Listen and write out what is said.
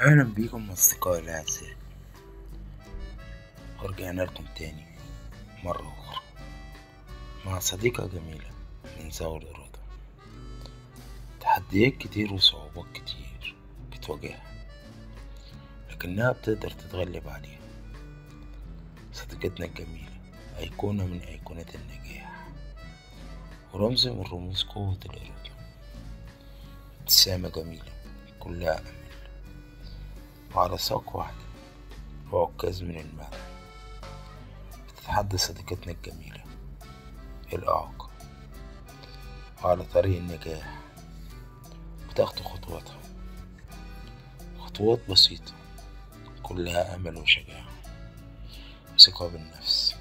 أهلا بيكم أصدقائي الأعزاء، ورجعنا لكم تاني مرة أخرى مع صديقة جميلة من ذوي الإرادة. تحديات كتير وصعوبات كتير بتواجهها، لكنها بتقدر تتغلب عليها. صديقتنا الجميلة أيقونة من أيقونات النجاح، ورمز من رموز قوة الإرادة. ابتسامة جميلة كلها أمل، وعلى ساق واحدة وعكاز من المعنى بتتحدى صديقتنا الجميلة الإعاقة وعلى طريق النجاح. بتاخد خطوات بسيطة كلها أمل وشجاعة وثقة بالنفس.